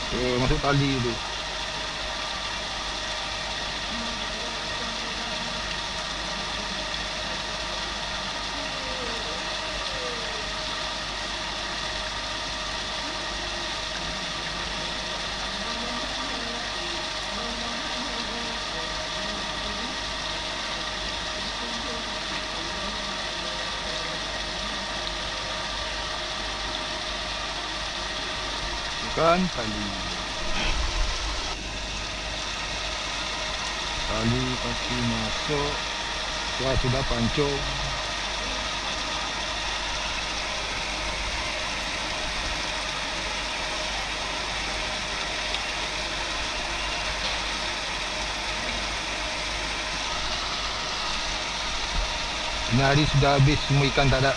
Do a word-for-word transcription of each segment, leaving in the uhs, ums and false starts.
eh, masuk tali tu. Kan tali tali kaki masuk, ya sudah pancung. Ini hari sudah habis, semua ikan tak ada.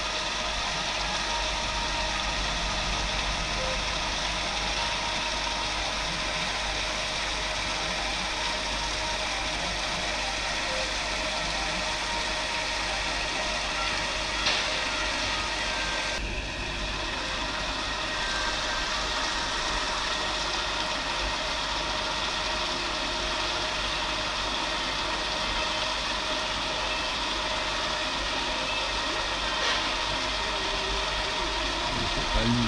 Tali.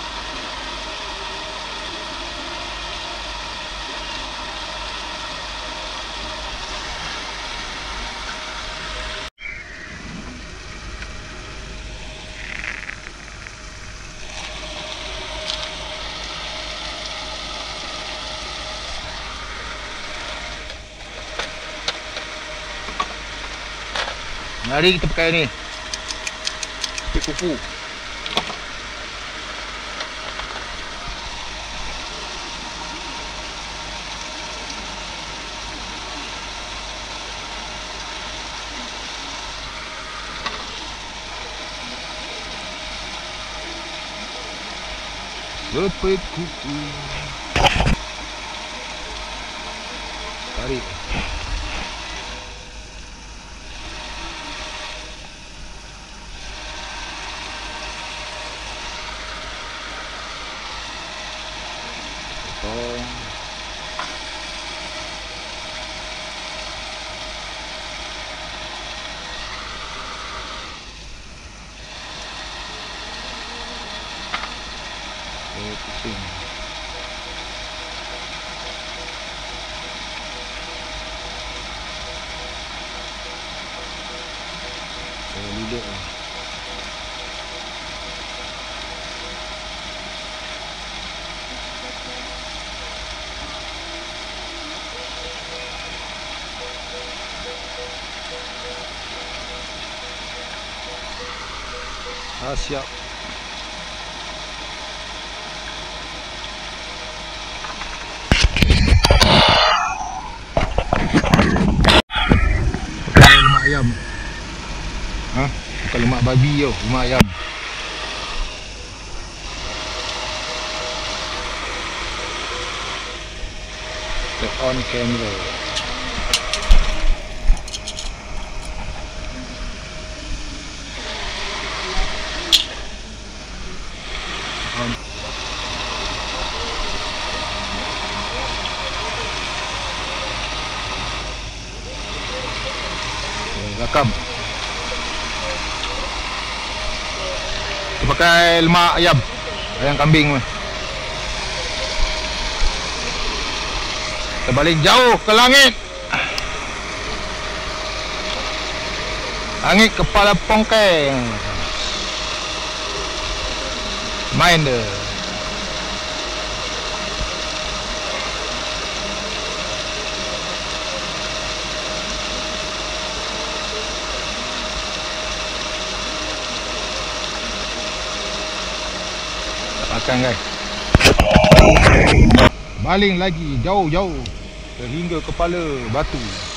Mari kita pakai ni, pik kuku. Lepet kuku, tarik. Potong. Pusing. Oh, lidah. Ah, siap. Ayam. Ha? Bukan lemak babi tau, lemak ayam. Set on camera. On. Rakam. Kita pakai lemak ayam, ayam kambing. Kita balik jauh ke langit. Langit kepala pongkeng. Main dia. Makan guys. Baling lagi jauh-jauh sehingga kepala batu.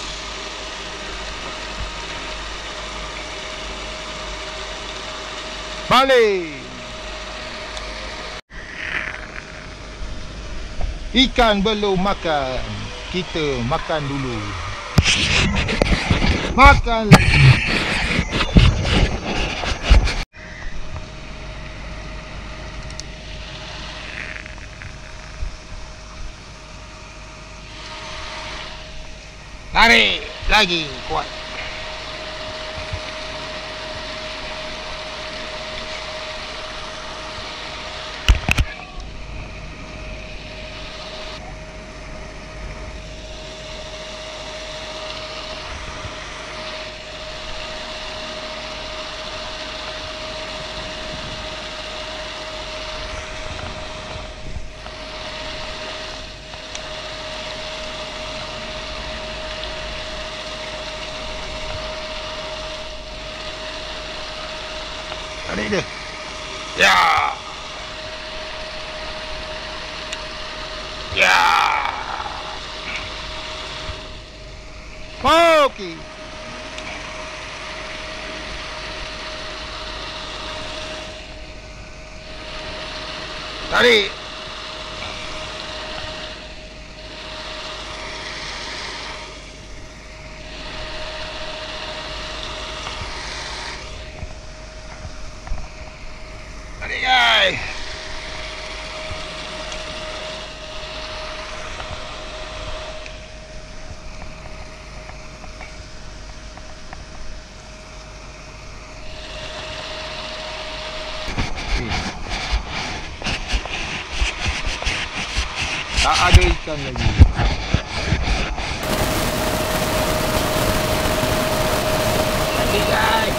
Baling. Ikan belum makan, kita makan dulu. Makan lagi. Tarik lagi kuat. Tarik dia. Ya. Ya. Okey. Tarik. Tarik guys. Tak ada ikan lagi. Lagi guys.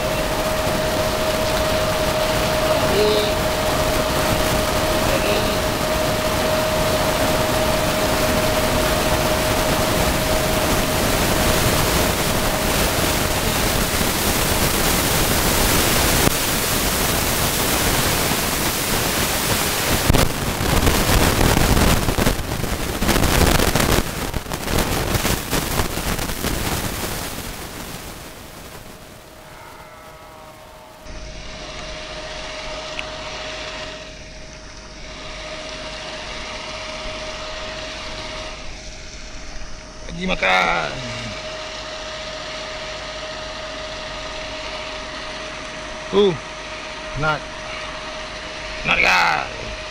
Lagi. Lagi. Pergi makan. Uh, nut. Nut guys.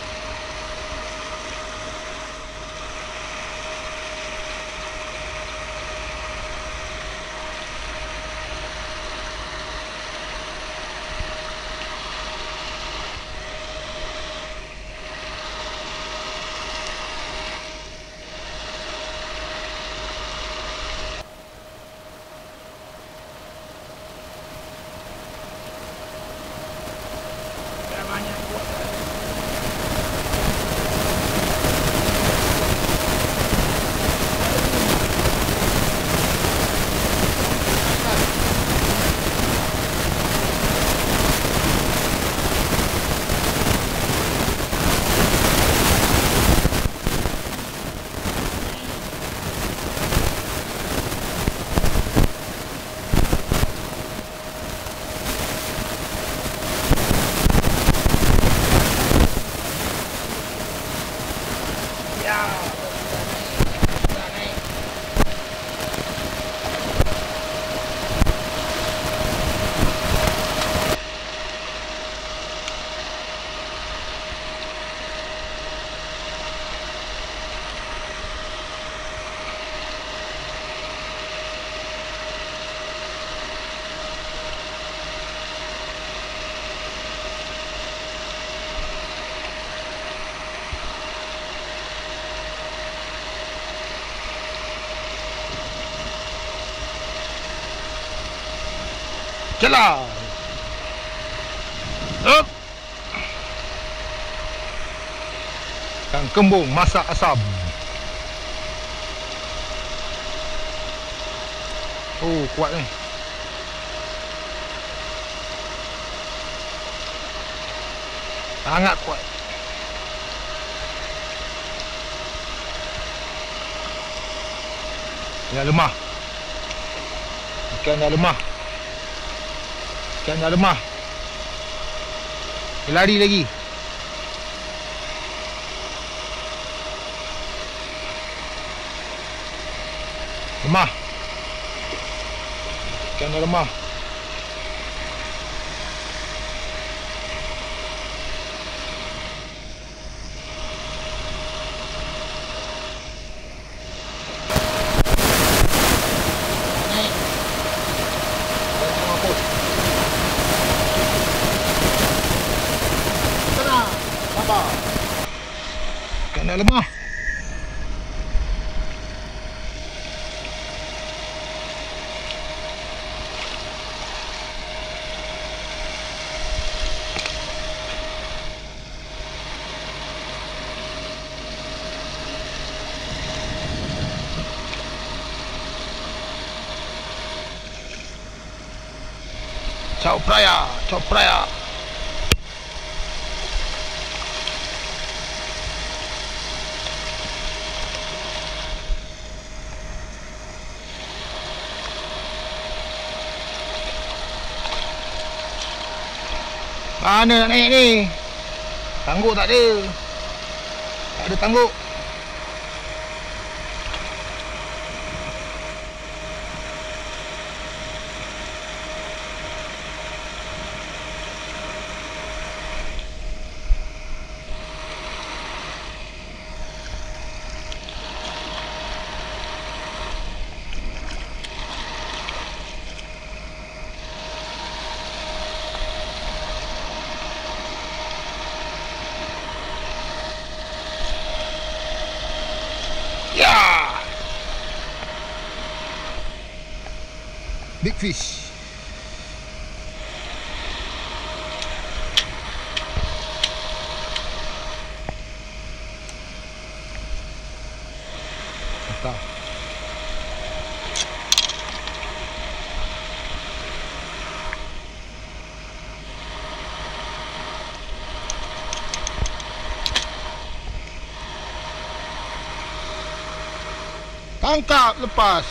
Celah. Up. Ikan kembung masak asam. Oh, kuat ni. Sangat kuat. Dah lemah. Ikan dah lemah. Ikan dah lemah. Dia lari lagi. Lemah. Ikan dah lemah. Ikan dah lemah. Ciao Praya, ciao Praya. Mana nak naik ni? Tangguk tak ada. Tak ada tangguk. Big fish. Mantap. Tangkap, lepas.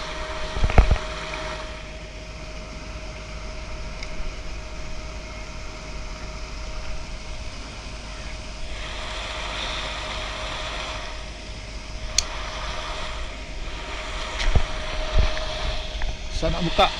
Saya nak buka.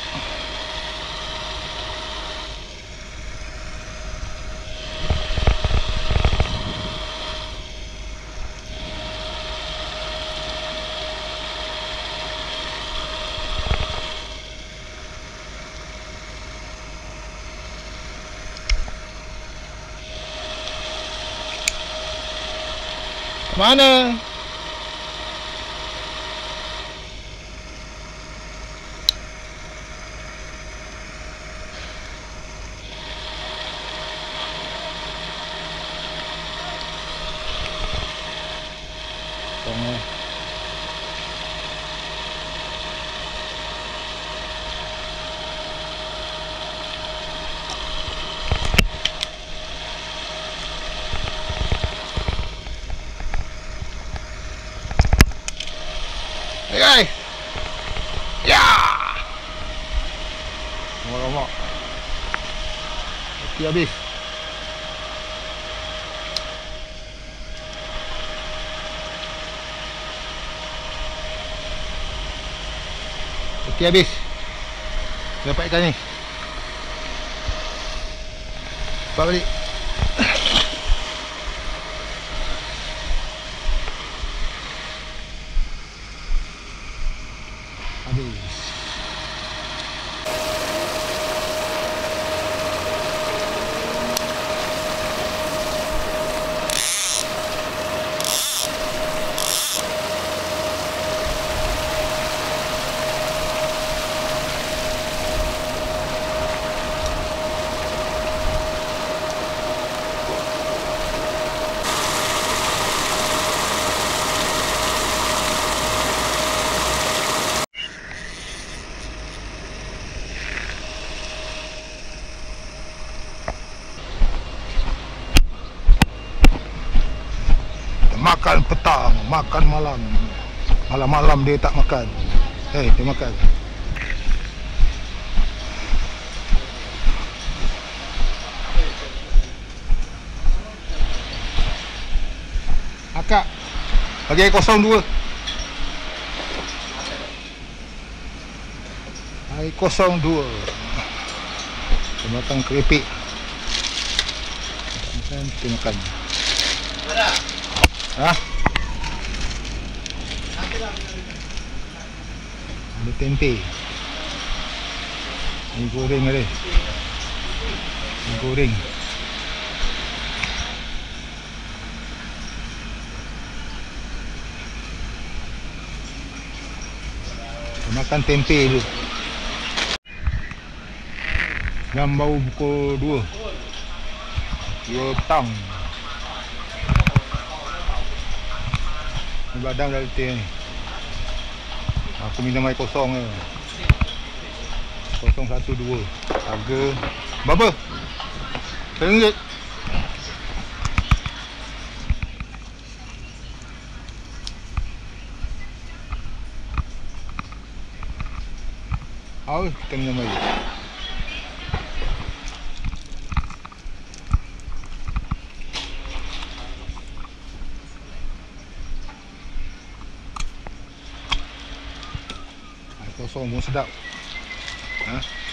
Mana? Tengok. Hey, hey. Ya. Ngomong-ngomong. Okey habis. Okey habis. Dapat ikan ni. Bawa balik. Habis. Makan petang, makan malam. Malam-malam dia tak makan. Eh, hey, dia makan. Akak, bagi air kosong dua. Air kosong dua. Makan keripik. Makan, kita makan. Ha? Ada tempe. Ini goreng ada. Ini goreng. Makan tempe dulu. Jam baru pukul dua dua petang. Ni badan dah letih ni. Aku minum air kosong je. Kosong satu dua. Harga berapa? Seringgit. Haus kita minum air. Air kosong pun sedap. Ha?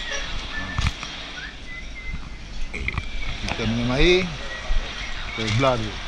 Kita minum air. Kita belah dulu.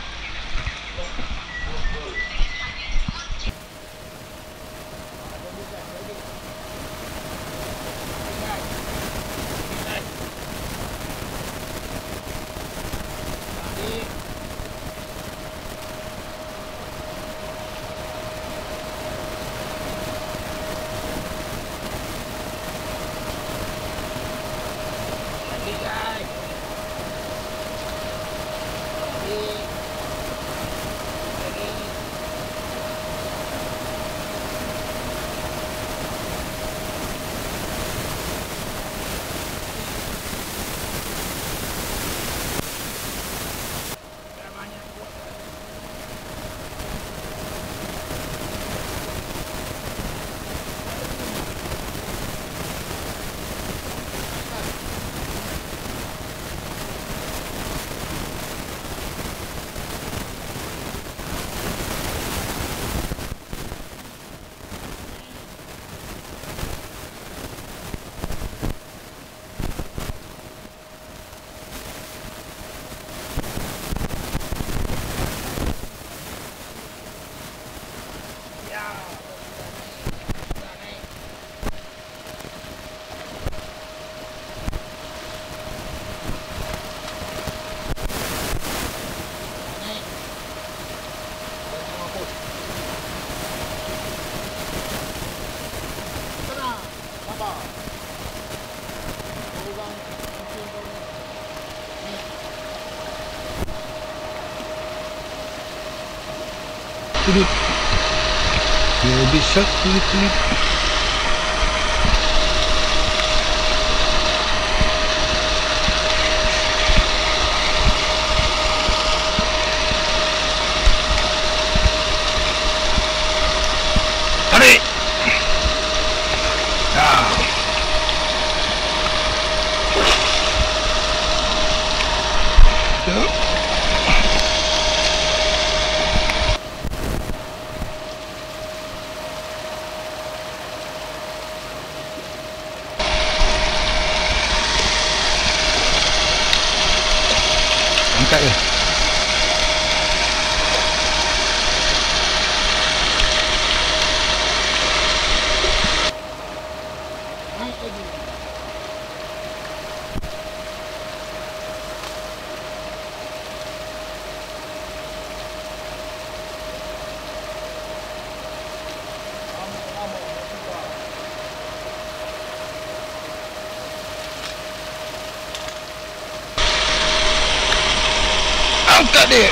Kulit dia bisa kulit-kulit. Tarik. Dah. Tuh. Angkat je. Naik lagi. Angkat dia.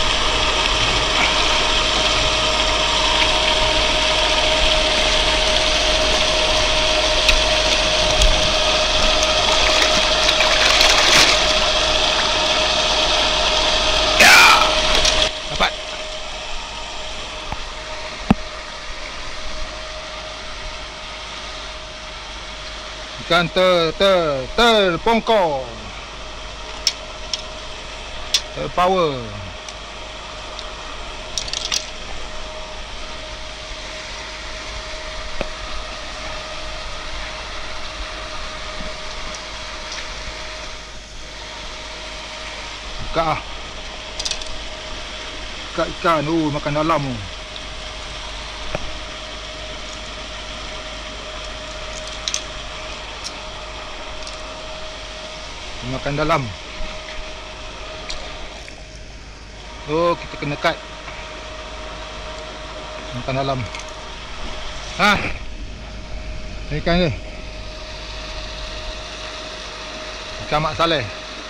Ya. Dapat. Ikan ter ter ter pongkor. Power. Buka ah. Buka ikan. Oh, makan dalam tu. Makan dalam. Oh, kita kena cut. Makan dalam. Ha. Ikan dia. Ikan Mak Saleh.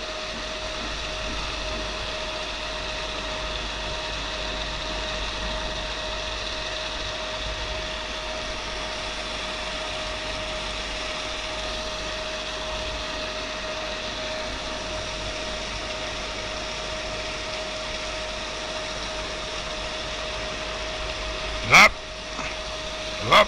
Rap. Rap.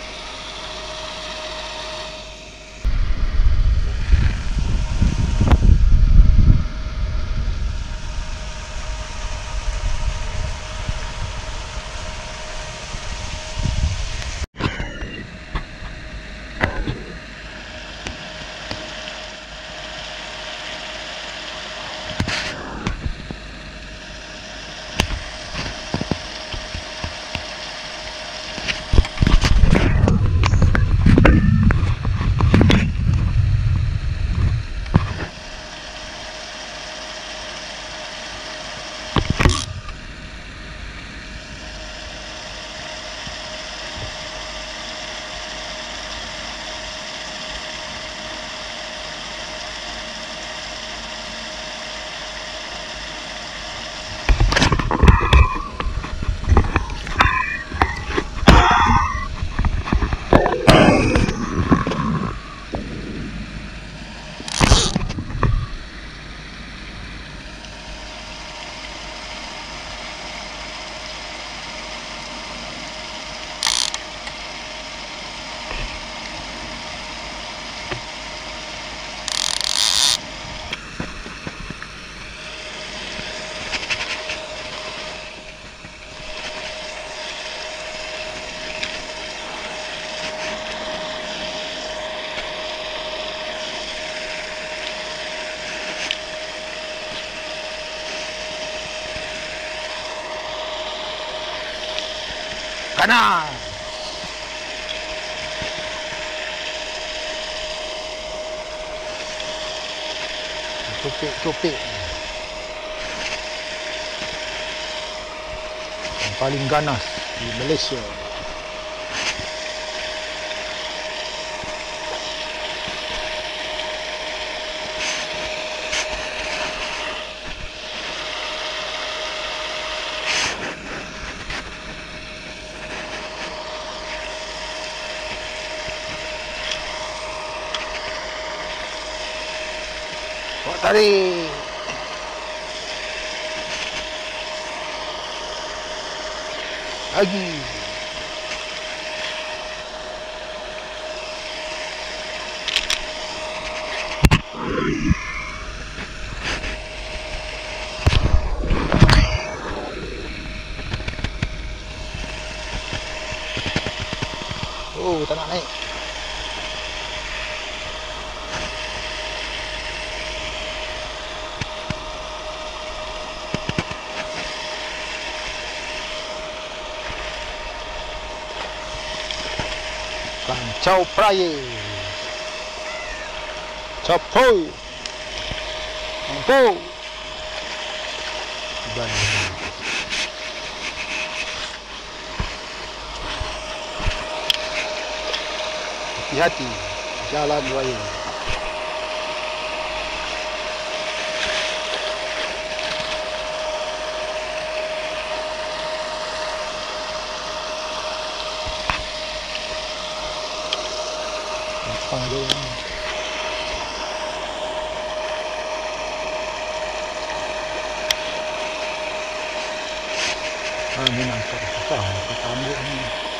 Kanan. Copek-copek. Yang paling ganas di Malaysia. Tarik. Lagi. Oh, tak nak naik. Chow Praya. Chopoy. Mampu. Ban. Hati-hati jalan raya. Apa dia ni? Ah, ni nampak susah kita ambil ni.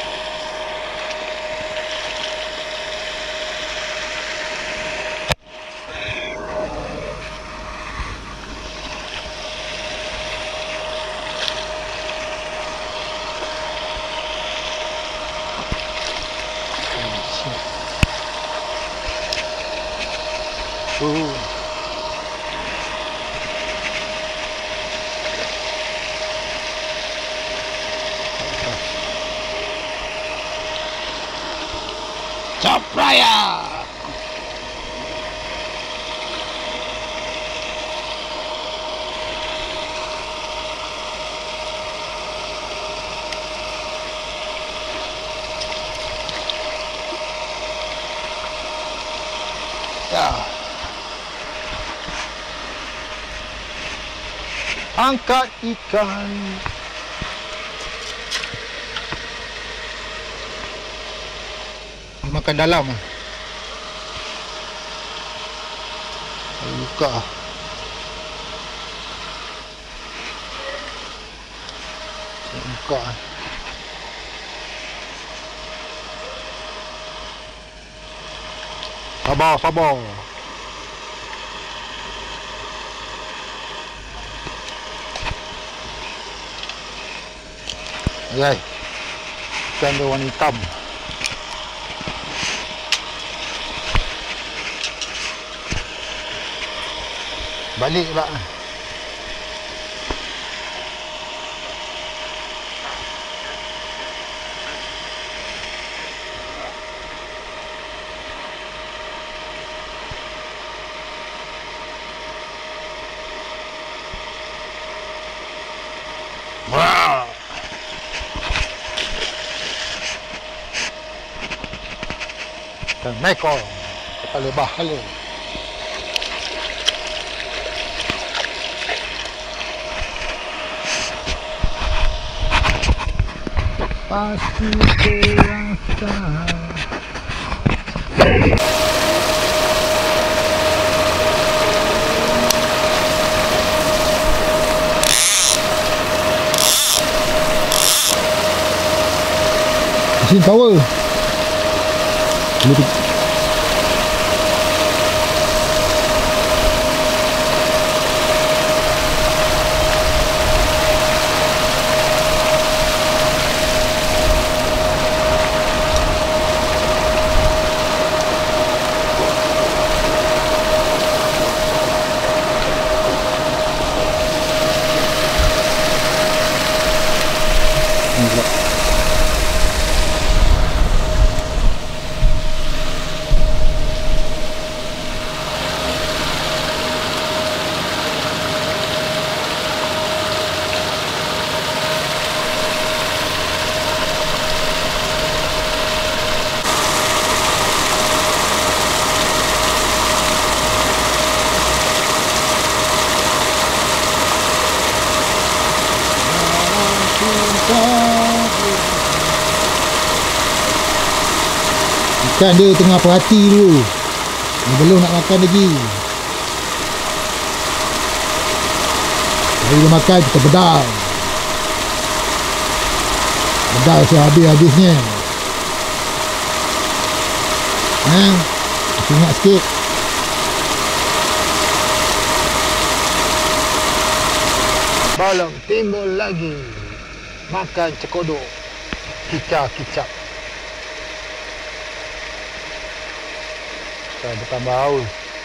Oh. Chow Praya. angkat ikan. Makan dalam ah. Buka. Buka. Sabar, sabar. Ayai. Ikan dia warna hitam. Balik pula. Wah. Dan mekong kepala bahala. Pasti terasa. Mesin power. Boleh ikan dia tengah perhati dulu. Dia belum nak makan lagi. Mari dia makan, kita bedal. Bedal sehabis-habisnya. Ha? Masih ingat sikit. Belum timbul lagi. Makan cekodok. Kicap-kicap. Saya bertambah haus.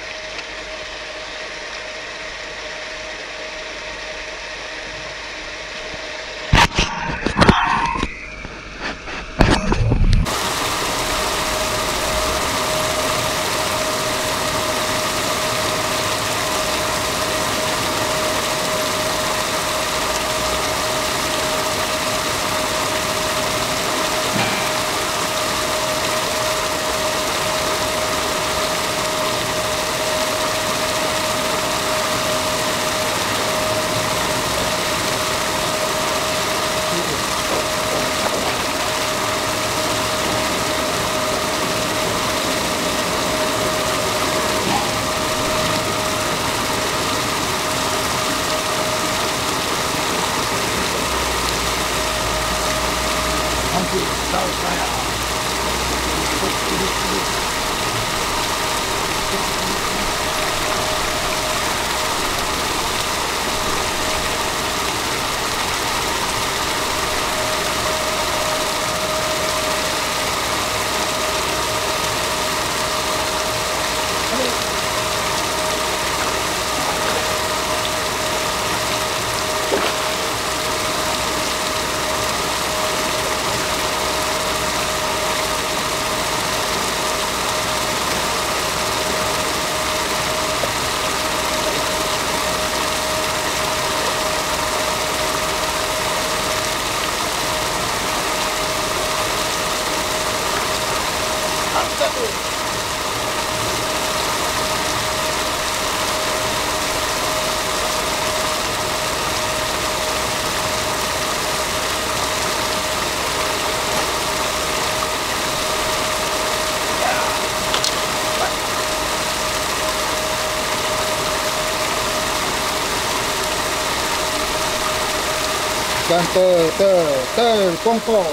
Tahu saya. Tekan ter ter ter kongkong.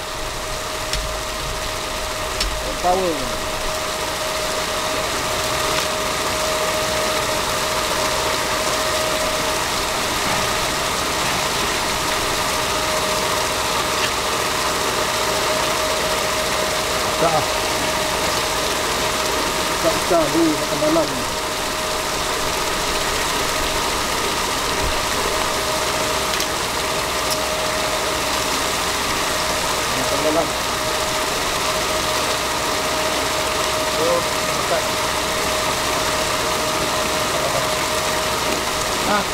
Power. Dah. Tak tahu makan dalam ni. Makan dalam. So, makan. Ah.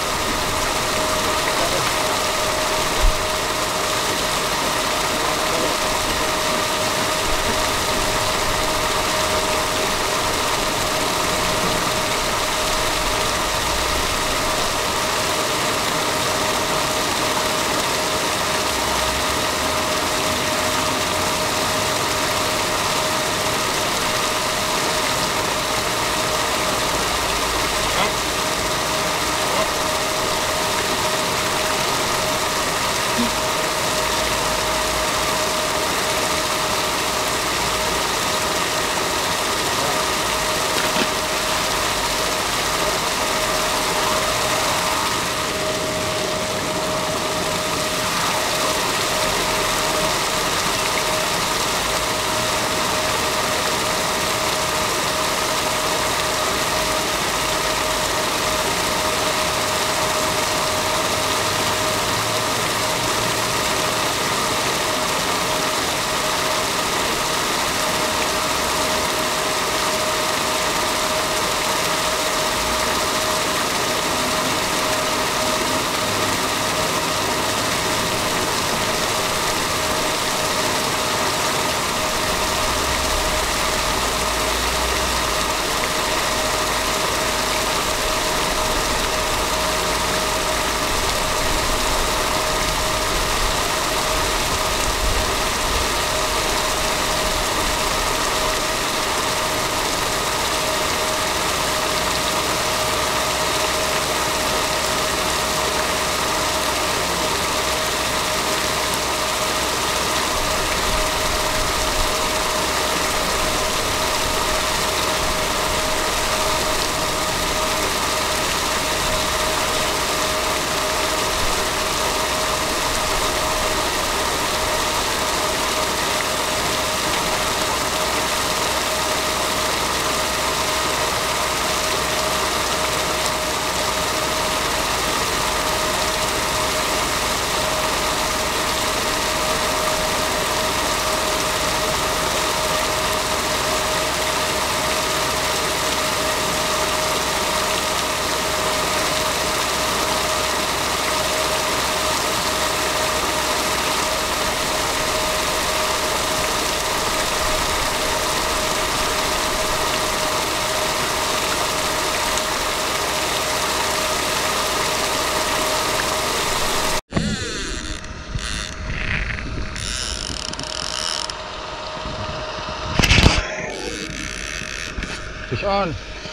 Push on.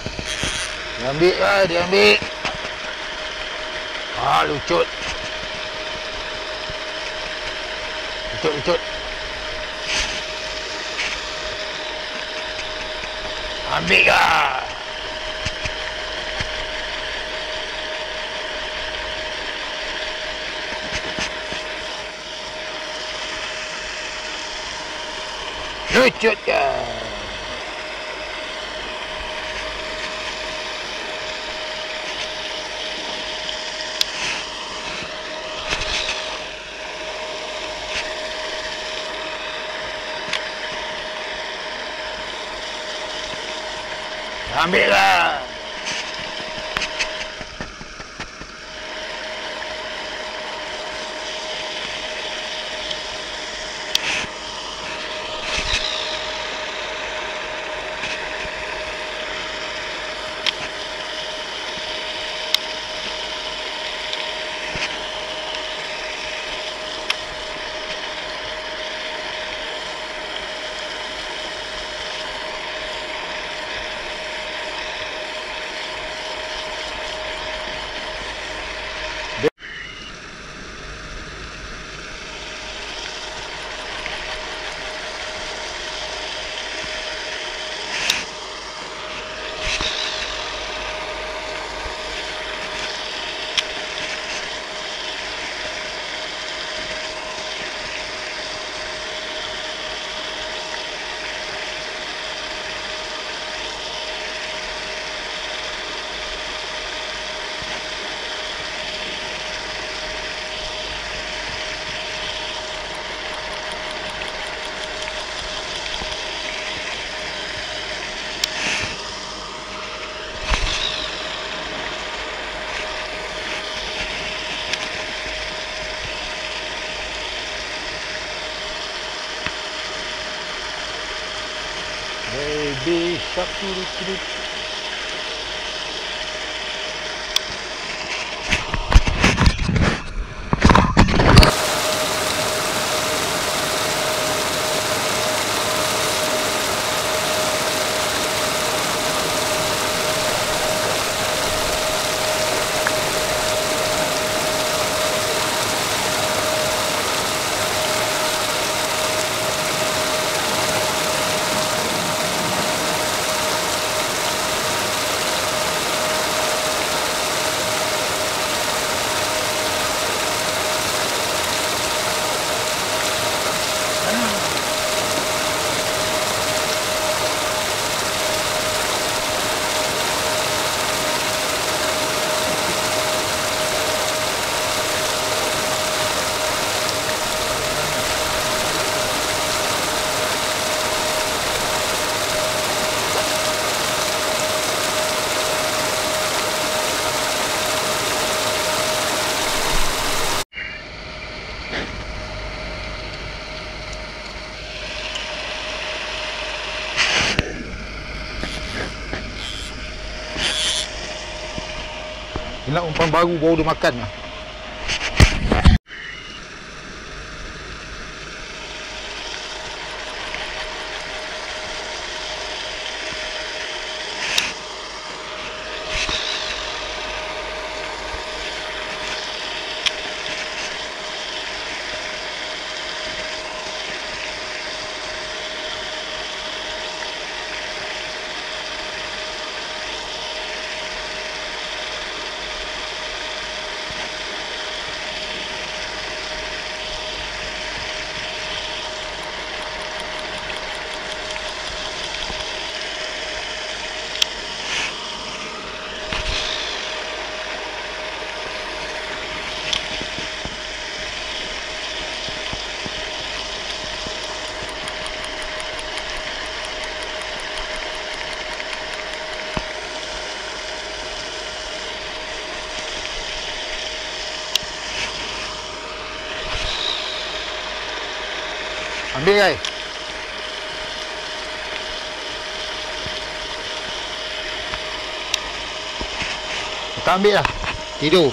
Dia ambil lah, dia ambil. Ah, lucut. Lucut, lucut. Ambil lah. Lucut lah. Ambil lah. Baby shark turut turut. Inilah umpan baru baru dia makan lah. Ambil guys. Kita ambil lah. Tidur.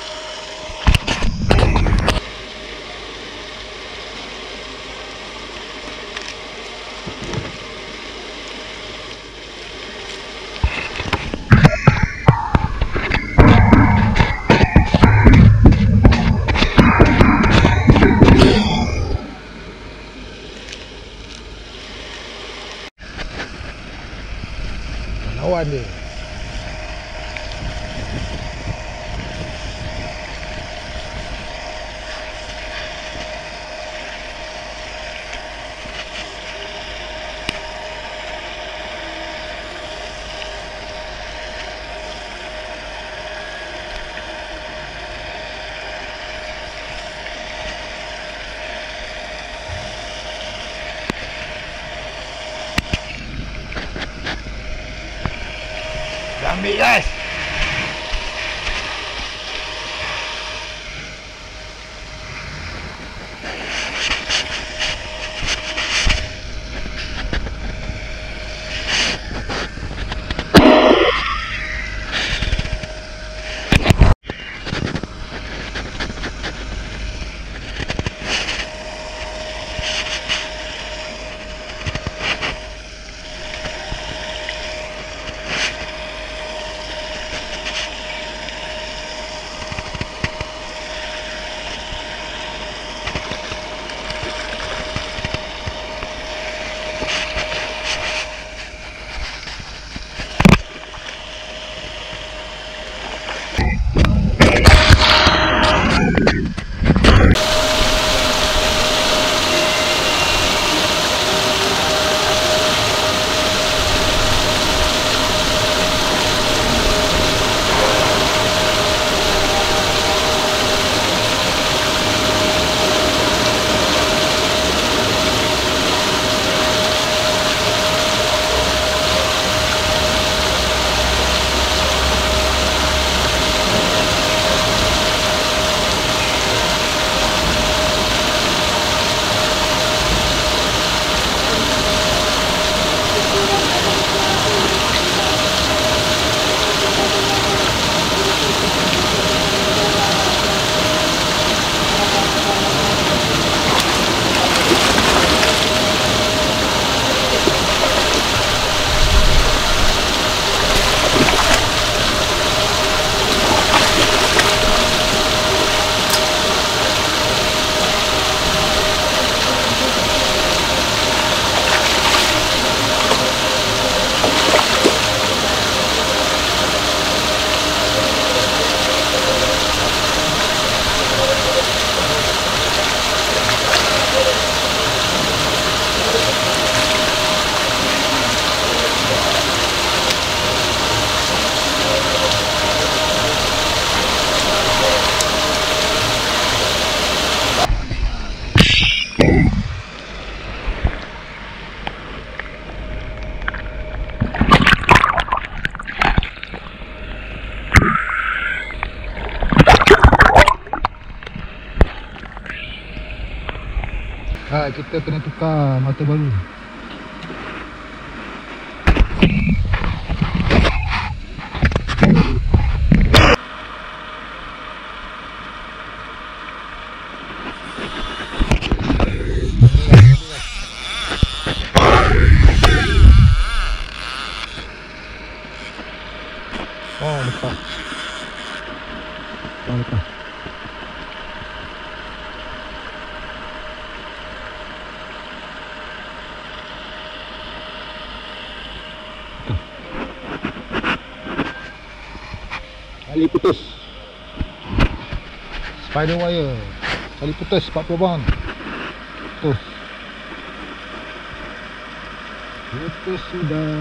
Lawan dia. Ambil guys. Ha, kita kena tukar mata baru. Oh, lepas. Oh, lepas. Tali putus. Spider wire. Tali putus empat puluh bang. Putus. Putus sudah.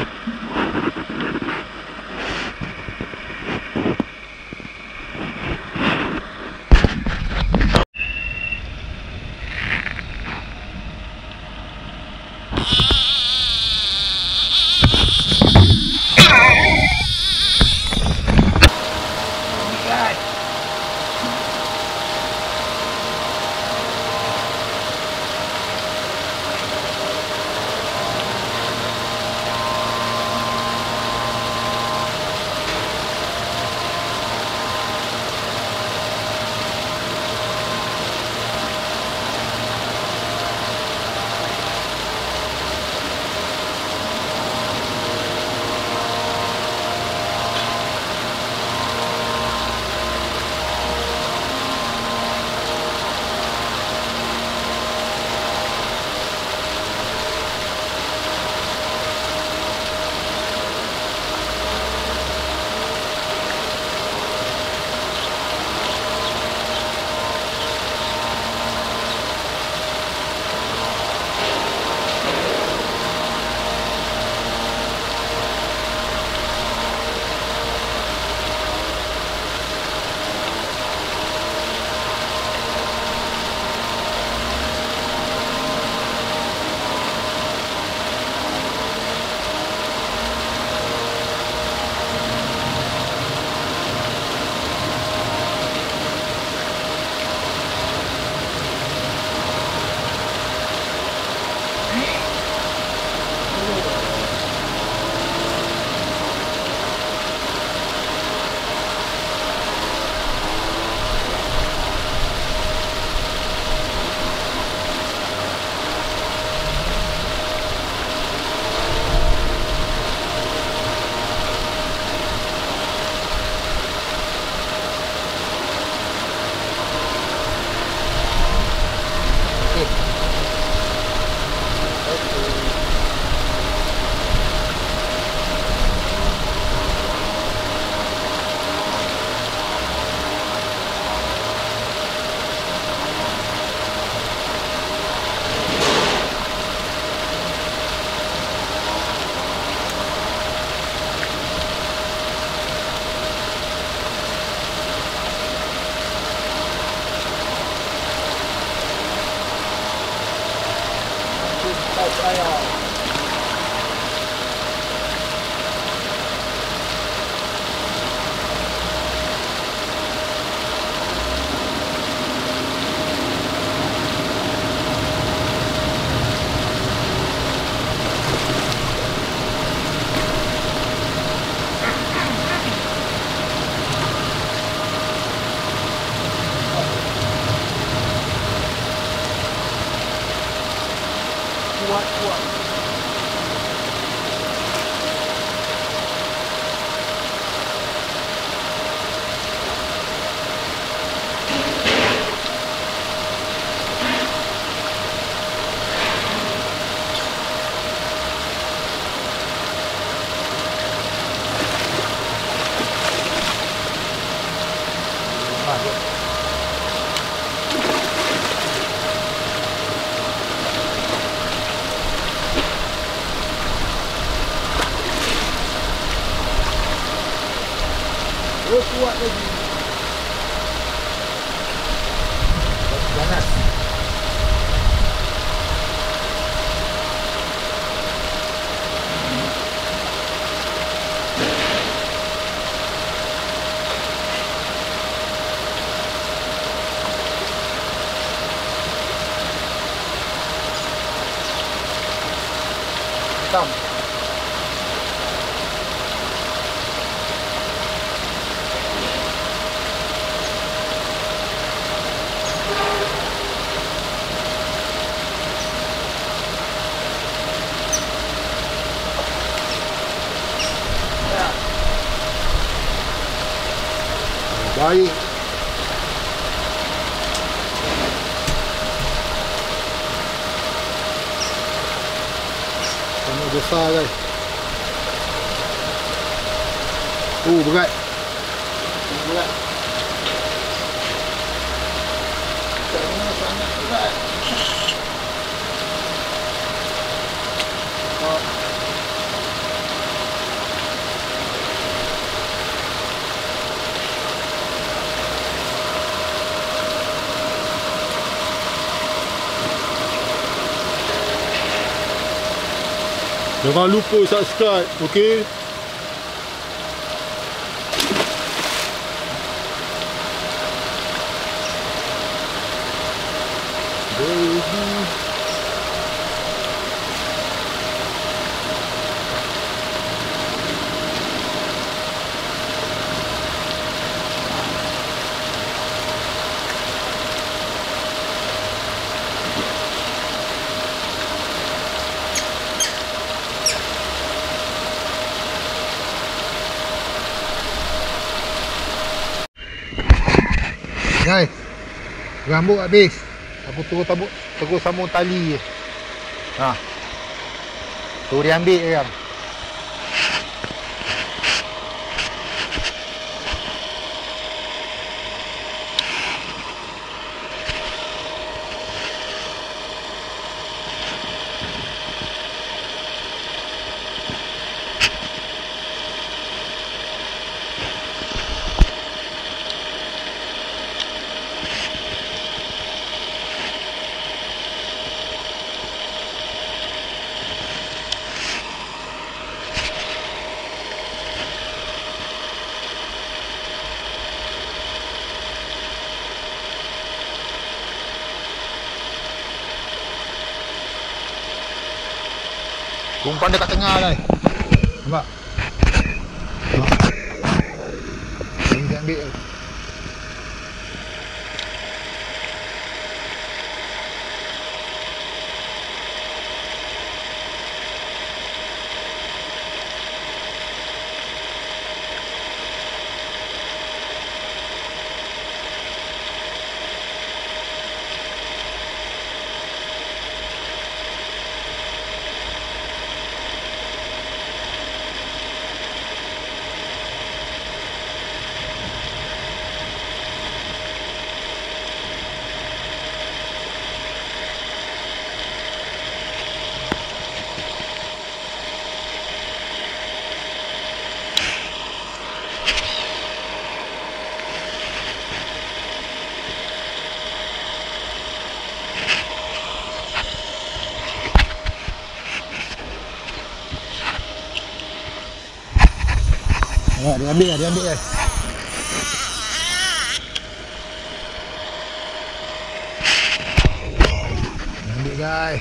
Kuat-kuat. Oh, kuat lagi. Panas. hitam. Baik. Sama besar guys. Oh, berat. Berat. Sangat sangat berat. Oh. Jangan lupa subscribe, okey? Baby. Guys, rambut habis. Aku terus tabuk, terus sambung tali je. Ha. Tu dia ambil je kan. Umpan dekat tengah lah. Nampak? Nampak? Ini dia ambil. Ha, dia ambil lah, dia ambil lah. Dia ambil guys.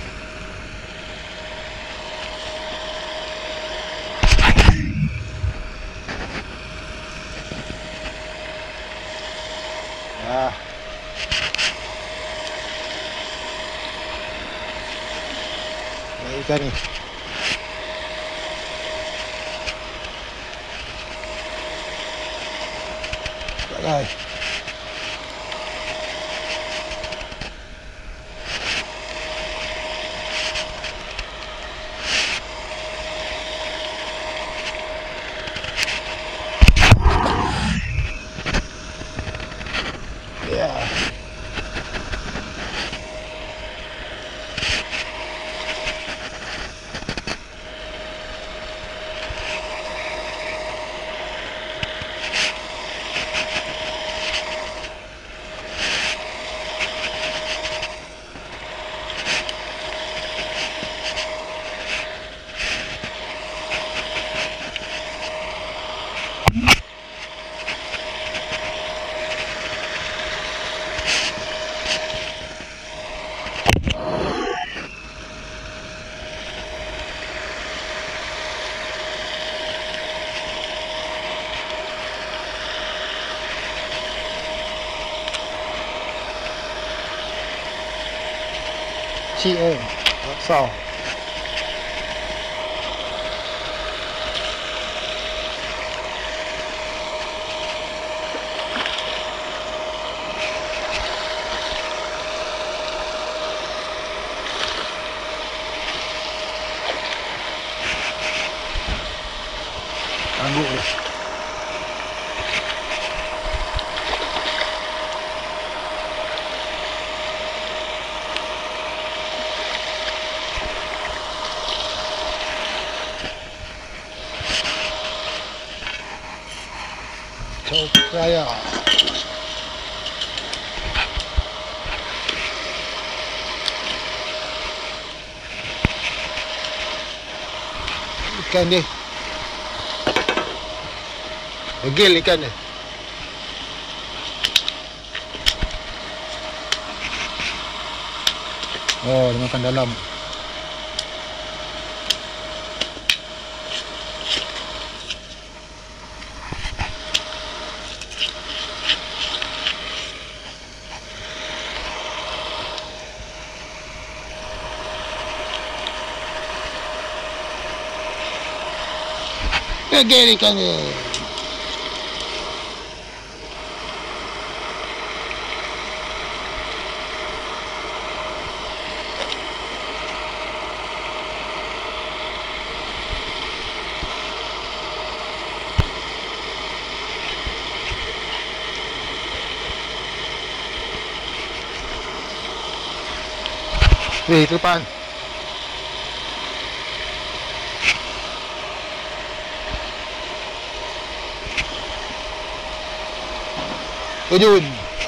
Ah. Ini ikan ni. Guys. Yeah. kecil eh. Besar. Angguk dia. Raya. Ikan dia. Degil ikan dia. Oh, dia makan dalam. Degil ikan dia. Weh, depan. Ujun.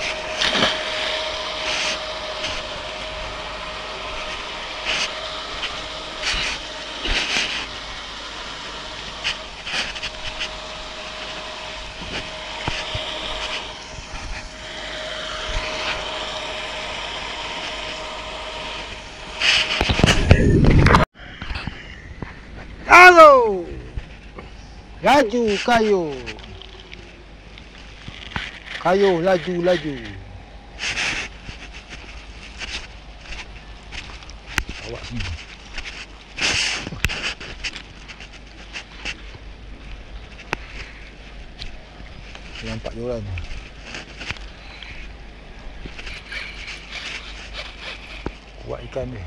Halo. Laju kayu. Kayu laju laju. Awak sini. Nampak dia orang. Kuat ikan dia.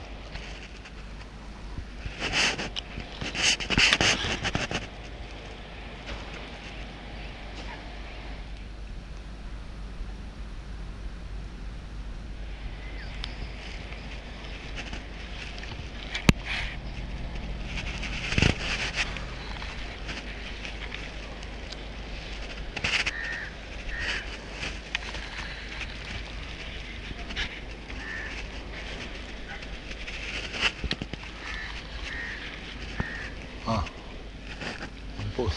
Ah, mampus.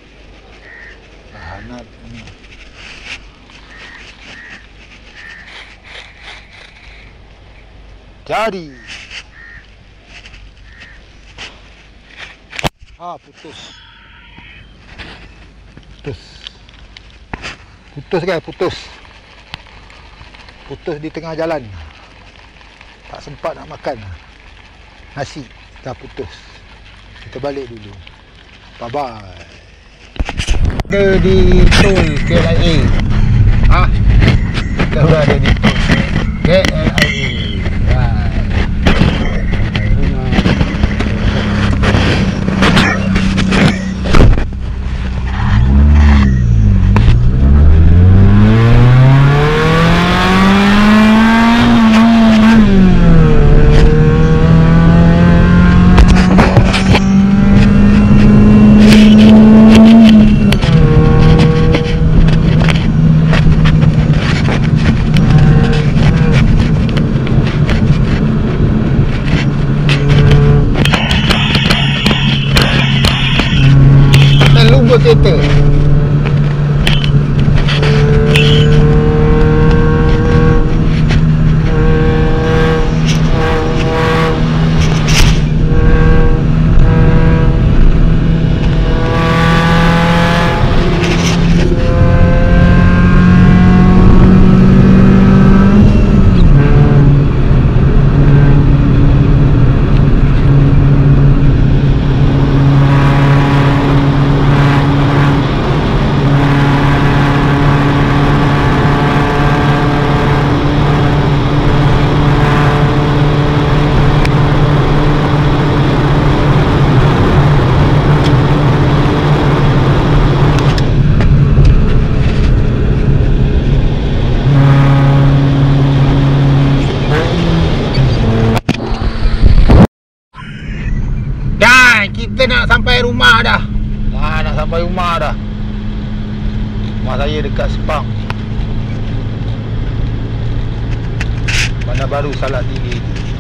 Hangat ini. Jadi. Ah, putus. Putus. Putus guys, putus. Putus di tengah jalan. Tak sempat nak makan nasi, dah putus. Kita balik dulu. Bye bye. Kita di tol K L I A. Ah, kita berada di tol K L I A. Kereta. Mat, kita nak sampai rumah dah. Ha, nak sampai rumah dah. Rumah saya dekat Sepang, Bandar Baru Salak Tinggi.